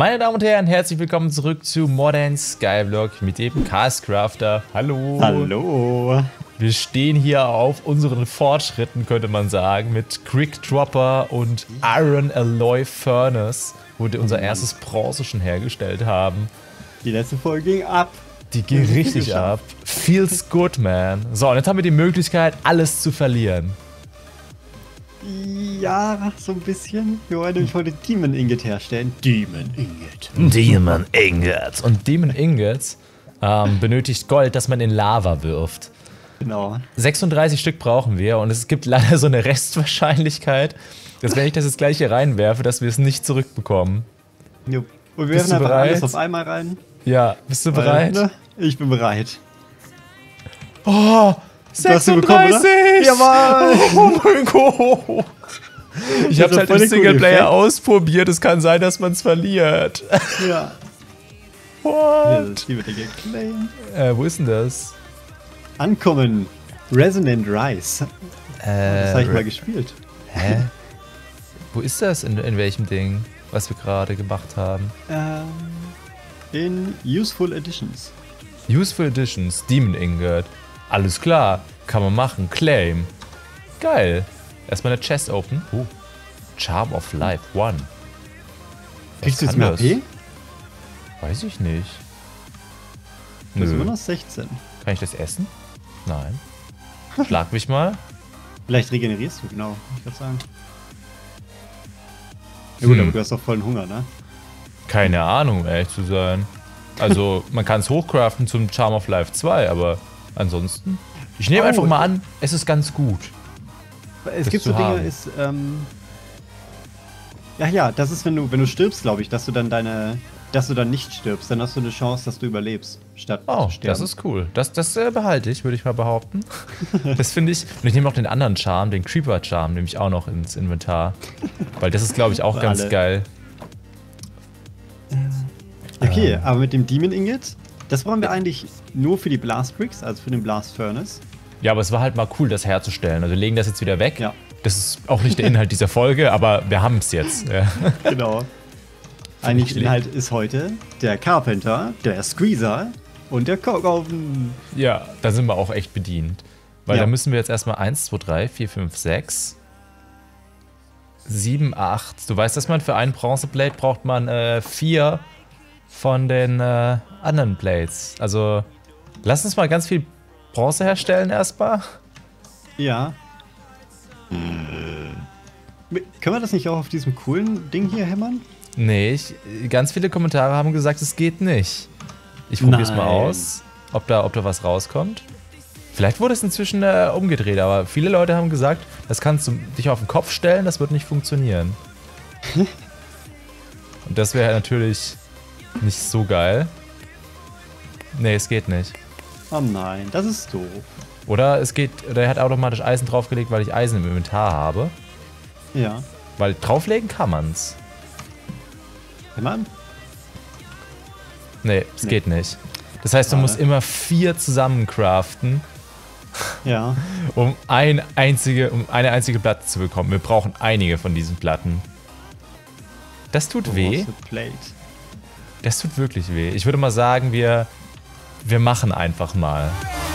Meine Damen und Herren, herzlich willkommen zurück zu Modern Skyblock mit dem Castcrafter. Hallo. Hallo. Wir stehen hier auf unseren Fortschritten, könnte man sagen, mit Quick Dropper und Iron Alloy Furnace, wo wir unser erstes Bronze schon hergestellt haben. Die letzte Folge ging ab. Die ging richtig ab. Feels good, man. So, und jetzt haben wir die Möglichkeit, alles zu verlieren. Ja, so ein bisschen. Wir wollen nämlich heute Demon Ingot herstellen. Demon Ingot. Demon Ingots. Und Demon Ingots benötigt Gold, das man in Lava wirft. Genau. 36 Stück brauchen wir und es gibt leider so eine Restwahrscheinlichkeit, dass wenn ich das jetzt gleich hier reinwerfe, dass wir es nicht zurückbekommen. Jo. Und wir werfen einfach alles auf einmal rein. Ja, bist du bereit? Ne? Ich bin bereit. Oh, 36! Jawohl! Oh mein Gott! Ich hab's halt im Singleplayer ausprobiert, es kann sein, dass man es verliert. Ja. What? Die wird ja geclaimed. Wo ist denn das? Ankommen. Resonant Rise. Das habe ich mal gespielt. Hä? Wo ist das? In welchem Ding? Was wir gerade gemacht haben? In Useful Editions. Useful Editions, Demon Ingot. Alles klar, kann man machen. Claim. Geil. Erstmal eine Chest open. Charm of Life 1. Kriegst du jetzt mehr HP? Weiß ich nicht. Das ist immer noch 16. Kann ich das essen? Nein. Schlag mich mal. Vielleicht regenerierst du, genau. Ich würde sagen. Ja gut, aber du hast doch vollen Hunger, ne? Keine Ahnung, um ehrlich zu sein. Also, man kann es hochcraften zum Charm of Life 2, aber ansonsten... Ich nehme einfach mal an, es ist ganz gut. Es gibt so Dinge, ist... Ja, das ist, wenn du stirbst, glaube ich, dass du dann nicht stirbst. Dann hast du eine Chance, dass du überlebst, statt zu sterben. Das ist cool. Das behalte ich, würde ich mal behaupten. Das finde ich... Und ich nehme auch den anderen Charm, den Creeper-Charm, nehme ich auch noch ins Inventar. Weil das ist, glaube ich, auch ganz geil. Okay, aber mit dem Demon Ingot, das brauchen wir eigentlich nur für die Blast Bricks, also für den Blast Furnace. Ja, aber es war halt mal cool, das herzustellen. Also wir legen das jetzt wieder weg. Ja. Das ist auch nicht der Inhalt dieser Folge, aber wir haben es jetzt. Ja. Genau. Eigentlich Inhalt ist heute der Carpenter, der Squeezer und der Kochofen. Ja, da sind wir auch echt bedient. Weil da müssen wir jetzt erstmal 1, 2, 3, 4, 5, 6, 7, 8. Du weißt, dass man für einen Bronzeplate braucht man 4 von den anderen Plates. Also lass uns mal ganz viel Bronze herstellen erstmal. Ja. Können wir das nicht auch auf diesem coolen Ding hier hämmern? Nee, ganz viele Kommentare haben gesagt, es geht nicht. Ich probiere es mal aus, ob da was rauskommt. Vielleicht wurde es inzwischen umgedreht, aber viele Leute haben gesagt, das kannst du dich auf den Kopf stellen, das wird nicht funktionieren. Und das wäre natürlich nicht so geil. Nee, es geht nicht. Oh nein, das ist doof. Oder er hat automatisch Eisen draufgelegt, weil ich Eisen im Inventar habe. Ja. Weil drauflegen kann man's. Kann man? Nee, es geht nicht. Das heißt, du musst immer 4 zusammen craften. Ja. Um eine einzige Platte zu bekommen. Wir brauchen einige von diesen Platten. Das tut weh. Das tut wirklich weh. Ich würde mal sagen, wir machen einfach mal.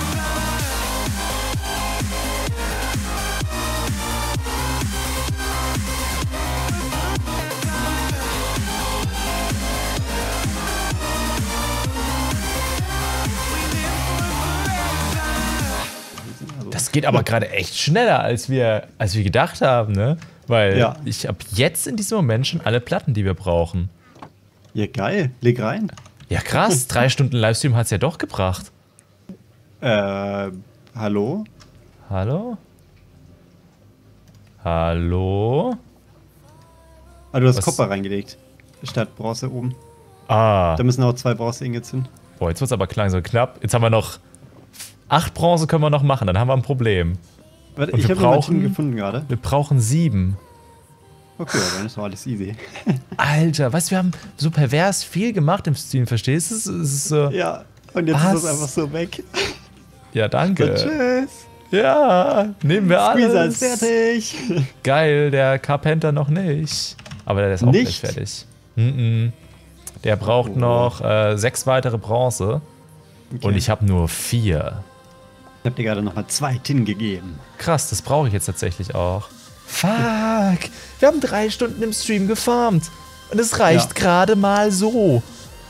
Das geht aber gerade echt schneller, als wir gedacht haben, ne? Weil ich habe jetzt in diesem Moment schon alle Platten, die wir brauchen. Ja, geil. Leg rein. Ja, krass. 3 Stunden Livestream hat es ja doch gebracht. Hallo? Hallo? Hallo? Ah, du hast Copper reingelegt. Statt Bronze oben. Ah. Da müssen auch 2 Bronze-Ingots hin. Boah, jetzt wird es aber langsam knapp. Jetzt haben wir noch 8 Bronze können wir noch machen, dann haben wir ein Problem. Warte, ich habe noch ein gefunden gerade. Wir brauchen 7. Okay, dann ist doch alles easy. Alter, weißt du, wir haben so pervers viel gemacht im Stream, verstehst du? Es ist so, ja, und jetzt ist es einfach so weg. Ja, danke. So, tschüss. Ja, nehmen wir alles. Squeezer ist fertig. Geil, der Carpenter noch nicht. Aber der ist auch gleich fertig. Der braucht noch 6 weitere Bronze. Okay. Und ich habe nur 4. Ich habe dir gerade nochmal 2 Tin gegeben. Krass, das brauche ich jetzt tatsächlich auch. Fuck! Wir haben 3 Stunden im Stream gefarmt. Und es reicht gerade mal so.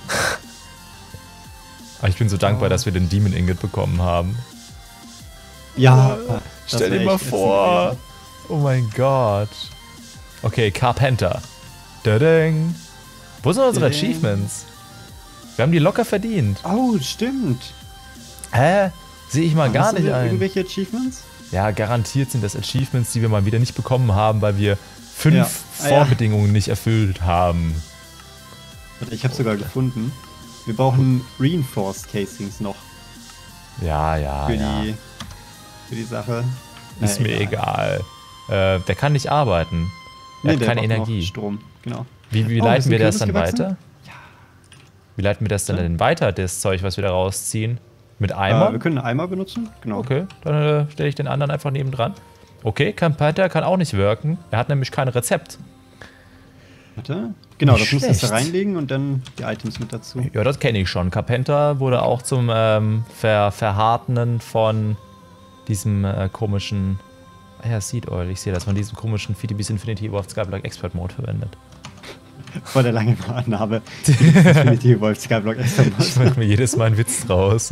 Aber ich bin so dankbar, dass wir den Demon Ingot bekommen haben. Ja. Stell dir mal vor. Oh mein Gott. Okay, Carpenter. Da-ding. Wo sind unsere Achievements? Wir haben die locker verdient. Oh, stimmt. Hä? Sehe ich mal gar nicht ein. Irgendwelche Achievements? Ja, garantiert sind das Achievements, die wir mal wieder nicht bekommen haben, weil wir 5 Vorbedingungen nicht erfüllt haben. Ich habe sogar gefunden. Wir brauchen Reinforced Casings noch. Ja. Für die Sache. Ist mir egal. Der kann nicht arbeiten. Er hat keine Energie. Strom, genau. Wie leiten wir das dann weiter? Ja. Wie leiten wir das dann denn weiter, das Zeug, was wir da rausziehen? Mit Eimer? Wir können einen Eimer benutzen, genau. Okay, dann stelle ich den anderen einfach nebendran. Okay, Carpenter kann auch nicht wirken. Er hat nämlich kein Rezept. Warte. Genau, das musst du da reinlegen und dann die Items mit dazu. Ja, das kenne ich schon. Carpenter wurde auch zum Verhartenen von diesem komischen... Ja, Seed Oil, ich sehe das, von diesem komischen VTB's Infinity Evolved Skyblock Expert Mode verwendet. Vor der langen Name. Infinity Evolved Skyblock Expert Mode. Ich mache mir jedes Mal einen Witz draus.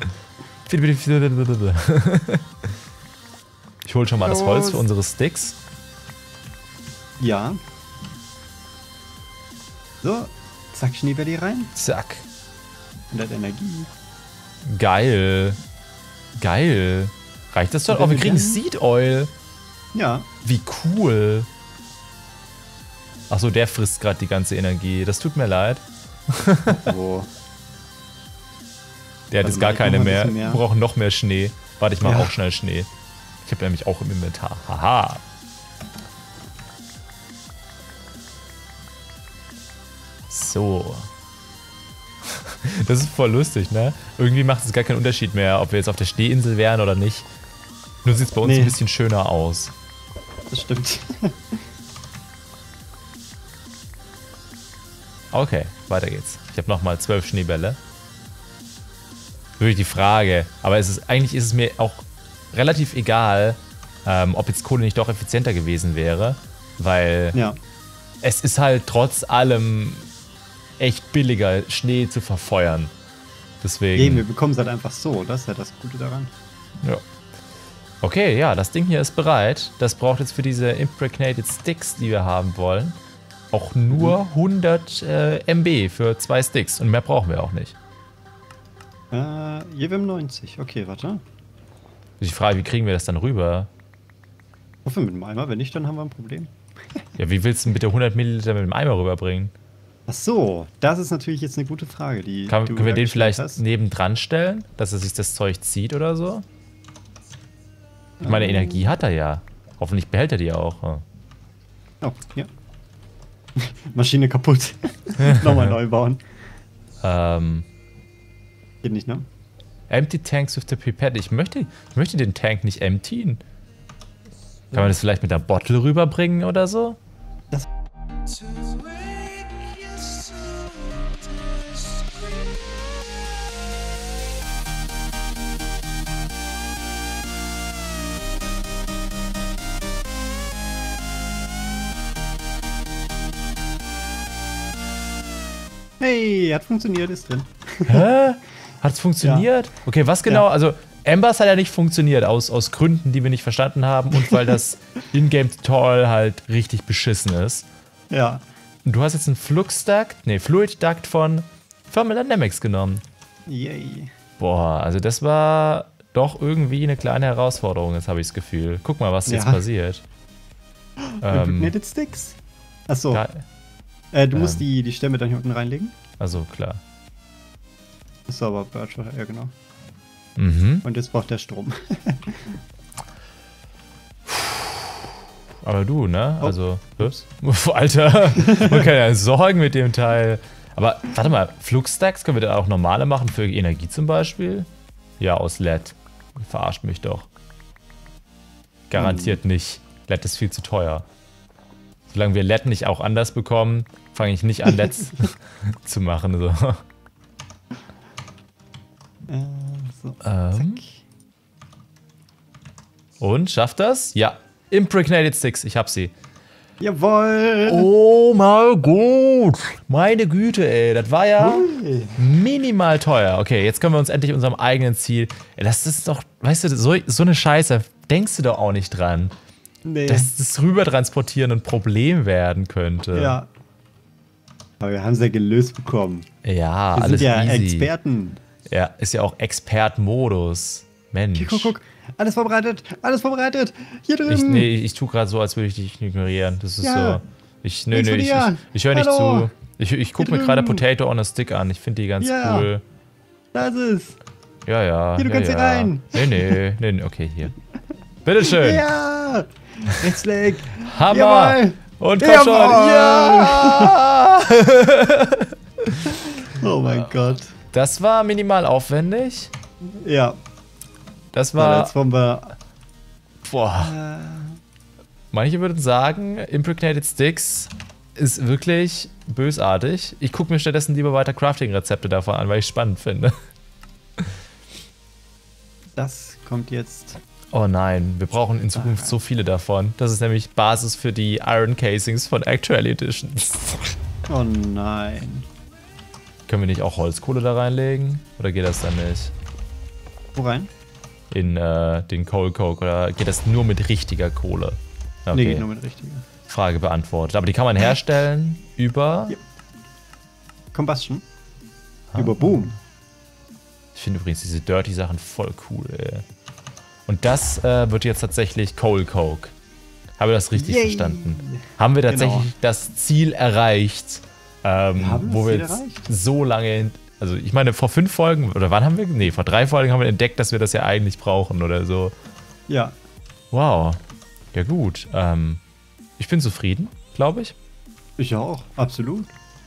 Ich hole schon mal das Holz für unsere Sticks. Ja. So, zack, Schneebälle rein. Zack. 100 Energie. Geil. Geil. Reicht das schon? Oh, wir kriegen Seed Oil. Ja. Wie cool. Achso, der frisst gerade die ganze Energie. Das tut mir leid. Oh. Der hat jetzt gar keine mehr. Wir brauchen noch mehr Schnee. Warte, ich mache auch schnell Schnee. Ich habe nämlich auch im Inventar. Haha. So. Das ist voll lustig, ne? Irgendwie macht es gar keinen Unterschied mehr, ob wir jetzt auf der Schneeinsel wären oder nicht. Nur sieht es bei uns ein bisschen schöner aus. Das stimmt. Okay, weiter geht's. Ich habe nochmal 12 Schneebälle. Wirklich die Frage. Aber eigentlich ist es mir auch relativ egal, ob jetzt Kohle nicht doch effizienter gewesen wäre. Weil es ist halt trotz allem echt billiger, Schnee zu verfeuern. Deswegen. Wir bekommen es halt einfach so. Das ist ja das Gute daran. Ja. Okay, ja, das Ding hier ist bereit. Das braucht jetzt für diese Impregnated Sticks, die wir haben wollen, auch nur 100 MB für 2 Sticks. Und mehr brauchen wir auch nicht. Hier wir haben 90. Okay, warte. Die Frage, wie kriegen wir das dann rüber? Wofür mit dem Eimer? Wenn nicht, dann haben wir ein Problem. Ja, wie willst du bitte 100 Milliliter mit dem Eimer rüberbringen? Ach so, das ist natürlich jetzt eine gute Frage. Können wir den vielleicht nebendran stellen, dass er sich das Zeug zieht oder so? Ich meine, Energie hat er ja. Hoffentlich behält er die auch. Oh, ja. Maschine kaputt. Nochmal neu bauen. Geht nicht, ne? Empty tanks with the pipette. Ich möchte den Tank nicht emptyen. Kann man das vielleicht mit der Bottle rüberbringen oder so? Hey, hat funktioniert, ist drin. Hä? Hat's funktioniert? Ja. Okay, was genau? Ja. Also, Embers hat ja nicht funktioniert, aus Gründen, die wir nicht verstanden haben und weil das Ingame-Tutorial halt richtig beschissen ist. Ja. Und du hast jetzt einen Fluid Duct von Thermal Dynamics genommen. Yay. Boah, also das war doch irgendwie eine kleine Herausforderung, jetzt habe ich das Gefühl. Guck mal, was jetzt passiert. Impregnated Sticks. Achso. Du musst die Stämme dann hier unten reinlegen. Also klar. Achso, aber Birch, ja genau. Mhm. Und jetzt braucht der Strom. Aber du, ne? Also, Alter, man kann ja Sorgen mit dem Teil. Aber warte mal, Flux-Stacks können wir da auch normale machen für Energie zum Beispiel? Ja, aus LED. Verarscht mich doch. Garantiert nicht. LED ist viel zu teuer. Solange wir LED nicht auch anders bekommen, fange ich nicht an, LEDs zu machen. So. So. Und, schafft das? Ja. Impregnated Sticks, ich hab sie. Jawohl! Oh mein Gott! Meine Güte, ey. Das war ja minimal teuer. Okay, jetzt können wir uns endlich unserem eigenen Ziel... Ey, das ist doch... Weißt du, so eine Scheiße, denkst du doch auch nicht dran. Nee. Dass das Rübertransportieren ein Problem werden könnte. Ja. Aber wir haben es ja gelöst bekommen. Ja, wir alles sind ja easy. Experten. Ja, ist ja auch Expert-Modus. Mensch. Hier, guck. Alles vorbereitet. Alles vorbereitet. Hier drüben. Ich tue gerade so, als würde ich dich ignorieren. Das ist so. Ich höre nicht Hallo. zu. Ich gucke mir gerade Potato on a Stick an. Ich finde die ganz cool. Da ist es. Ja. Hier, du kannst hier rein. Nee, okay, hier. Bitteschön. Ja. Rechtsklick. Hammer. Jawohl. Und komm schon. Ja. Oh mein Gott. Das war minimal aufwendig. Ja. Das war... Jetzt wollen wir... Boah. Manche würden sagen, Impregnated Sticks ist wirklich bösartig. Ich gucke mir stattdessen lieber weiter Crafting-Rezepte davon an, weil ich es spannend finde. Das kommt jetzt... Oh nein, wir brauchen in Zukunft so viele davon. Das ist nämlich Basis für die Iron Casings von Actual Editions. Oh nein. Können wir nicht auch Holzkohle da reinlegen? Oder geht das dann nicht? Wo rein? In den Coal Coke? Oder geht das nur mit richtiger Kohle? Okay. Nee, geht nur mit richtiger. Frage beantwortet. Aber die kann man herstellen über... Ja. Combustion. Über Boom. Ich finde übrigens diese Dirty-Sachen voll cool, ey. Und das wird jetzt tatsächlich Coal Coke. Habe ich das richtig verstanden? Haben wir tatsächlich das Ziel erreicht, wo wir jetzt so lange... Also ich meine, vor 5 Folgen, oder wann haben wir... Nee, vor 3 Folgen haben wir entdeckt, dass wir das ja eigentlich brauchen oder so. Ja. Wow. Ja gut. Ich bin zufrieden, glaube ich. Ich auch, absolut.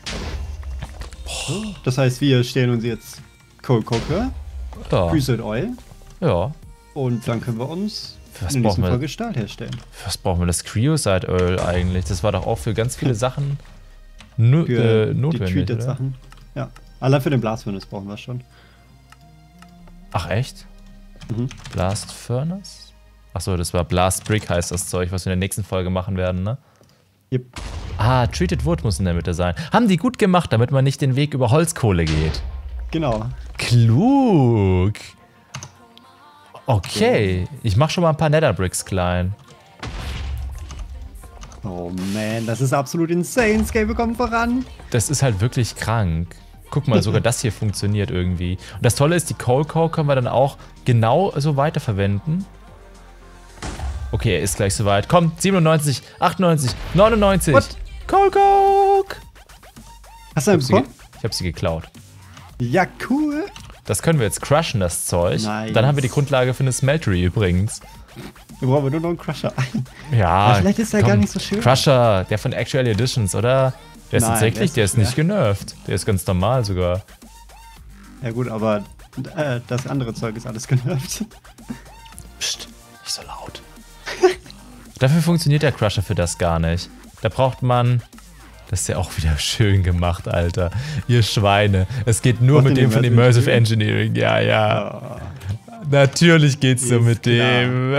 So, das heißt, wir stellen uns jetzt Coal Coke, Reset Oil. Ja. Und dann können wir uns für was in der nächsten brauchen wir, Folge Stahl herstellen. Für was brauchen wir das Creosote Oil eigentlich? Das war doch auch für ganz viele Sachen Für notwendig, die Treated-Sachen. Ja. Allein für den Blast Furnace brauchen wir es schon. Ach echt? Mhm. Blast Furnace? Achso, das war Blast Brick heißt das Zeug, was wir in der nächsten Folge machen werden, ne? Yep. Ah, Treated Wood muss in der Mitte sein. Haben die gut gemacht, damit man nicht den Weg über Holzkohle geht. Genau. Klug. Okay, ich mach schon mal ein paar Netherbricks klein. Oh man, das ist absolut insane. Scale kommt voran. Das ist halt wirklich krank. Guck mal, sogar das hier funktioniert irgendwie. Und das Tolle ist, die Coal Coke können wir dann auch genau so weiterverwenden. Okay, er ist gleich soweit. Komm, 97, 98, 99. What? Coal Coke! Hast du einen bekommen? Ich hab sie geklaut. Ja, cool. Das können wir jetzt crushen, das Zeug. Nice. Dann haben wir die Grundlage für eine Smeltery übrigens. Wir brauchen nur noch einen Crusher. Ja, aber vielleicht ist der komm, gar nicht so schön. Crusher, der von Actual Editions, oder? Der ist tatsächlich, der ist nicht genervt. Der ist ganz normal sogar. Ja gut, aber das andere Zeug ist alles genervt. Psst, nicht so laut. Dafür funktioniert der Crusher für das gar nicht. Da braucht man... Das ist ja auch wieder schön gemacht, Alter. Ihr Schweine. Es geht nur mit dem von Immersive Engineering. Ja. Oh. Natürlich geht's so mit dem.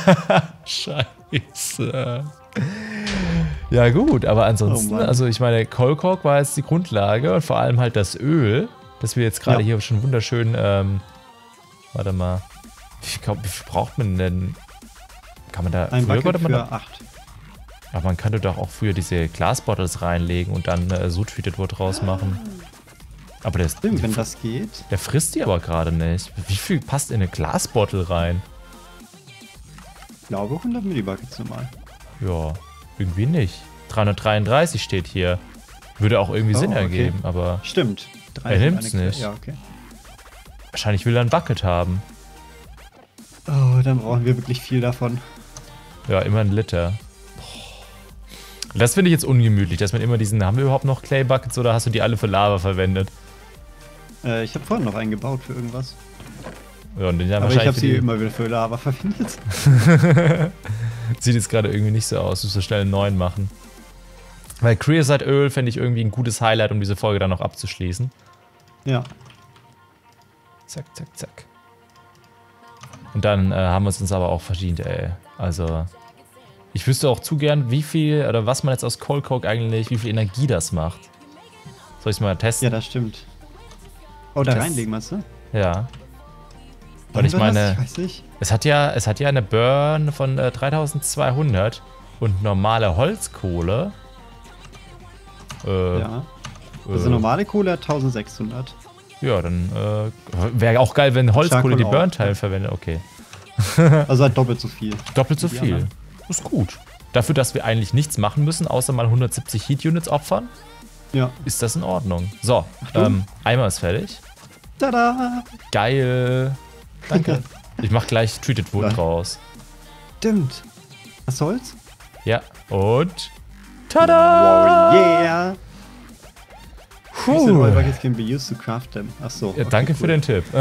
Scheiße. Ja gut, aber ansonsten, also ich meine, Coal Coke war jetzt die Grundlage und vor allem halt das Öl, das wir jetzt gerade hier schon wunderschön, warte mal, wie viel braucht man denn? Kann man da ein Bucket für 8. Aber man könnte doch auch früher diese Glasbottles reinlegen und dann so Treated Wood rausmachen. Aber der Stimmt, wenn das geht. Der frisst die aber gerade nicht. Wie viel passt in eine Glasbottle rein? Ich glaube 100 Millibuckets normal. Ja, irgendwie nicht. 333 steht hier. Würde auch irgendwie Sinn ergeben, aber... Stimmt. Er nimmt's nicht. Ja, okay. Wahrscheinlich will er ein Bucket haben. Oh, dann brauchen wir wirklich viel davon. Ja, immer ein Liter. Das finde ich jetzt ungemütlich, dass man immer diesen... Haben wir überhaupt noch Clay Buckets oder hast du die alle für Lava verwendet? Ich habe vorhin noch einen gebaut für irgendwas. Ja, und den aber ich habe sie immer wieder für Lava verwendet. Sieht jetzt gerade irgendwie nicht so aus. Du musst so schnell einen neuen machen. Weil Creosote-Öl fände ich irgendwie ein gutes Highlight, um diese Folge dann noch abzuschließen. Ja. Zack, zack, zack. Und dann haben wir es uns aber auch verdient, ey. Also, ich wüsste auch zu gern, wie viel, oder was man jetzt aus Cold Coke eigentlich, wie viel Energie das macht. Soll ich es mal testen? Ja, das stimmt. Oh, da reinlegen, meinst du? Ja. Weil ich meine, ich weiß nicht. es hat ja eine Burn von 3200 und normale Holzkohle. Ja. Also normale Kohle hat 1600. Ja, dann wäre auch geil, wenn Holzkohle die Burn-Teile verwendet. Okay. Also halt doppelt so viel. Doppelt so viel. Das ist gut. Dafür, dass wir eigentlich nichts machen müssen, außer mal 170 Heat-Units opfern, ist das in Ordnung. So, Eimer ist fertig. Tada! Geil. Danke. Ich mach gleich Treated Wood raus. Stimmt. Was soll's? Ja, und tada! Wow, yeah! All buckets can be used to craft them. Achso. Ja, danke für den Tipp.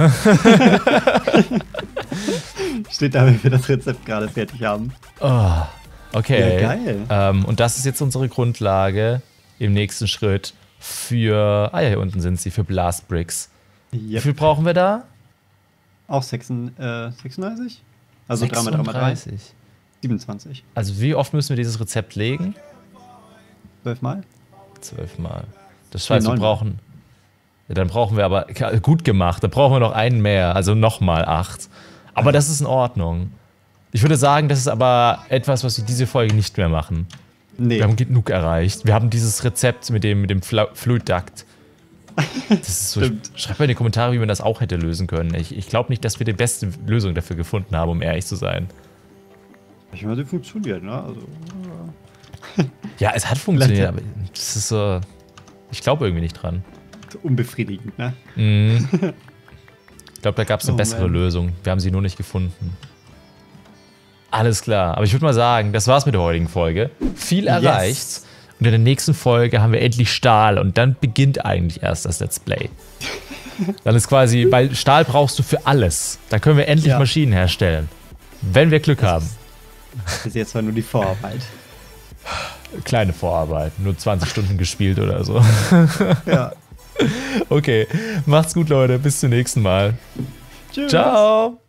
Steht da, wenn wir das Rezept gerade fertig haben. Oh, okay. Ja, geil. Und das ist jetzt unsere Grundlage im nächsten Schritt für, ja, hier unten sind sie, für Blast Bricks. Yep. Wie viel brauchen wir da? Auch 36? Also 3x3x3. 27. Also wie oft müssen wir dieses Rezept legen? 12 Mal? 12 Mal. Das heißt, wir brauchen... Ja, dann brauchen wir aber... Gut gemacht, da brauchen wir noch einen mehr, also nochmal 8. Aber das ist in Ordnung. Ich würde sagen, das ist aber etwas, was wir diese Folge nicht mehr machen. Nee. Wir haben genug erreicht. Wir haben dieses Rezept mit dem Fluid Duct. Das ist so, schreibt mal in die Kommentare, wie man das auch hätte lösen können. Ich glaube nicht, dass wir die beste Lösung dafür gefunden haben, um ehrlich zu sein. Ich meine, sie funktioniert, ne? Also, ja, es hat funktioniert, aber das ist so... Ich glaube irgendwie nicht dran. Unbefriedigend, ne? Ich glaube, da gab es eine bessere Lösung. Wir haben sie nur nicht gefunden. Alles klar. Aber ich würde mal sagen, das war's mit der heutigen Folge. Viel erreicht. Und in der nächsten Folge haben wir endlich Stahl. Und dann beginnt eigentlich erst das Let's Play. Dann ist quasi, weil Stahl brauchst du für alles. Da können wir endlich Maschinen herstellen. Wenn wir Glück haben. Das ist jetzt zwar nur die Vorarbeit. Kleine Vorarbeit. Nur 20 Stunden gespielt oder so. Ja. Okay. Macht's gut, Leute. Bis zum nächsten Mal. Tschüss. Ciao.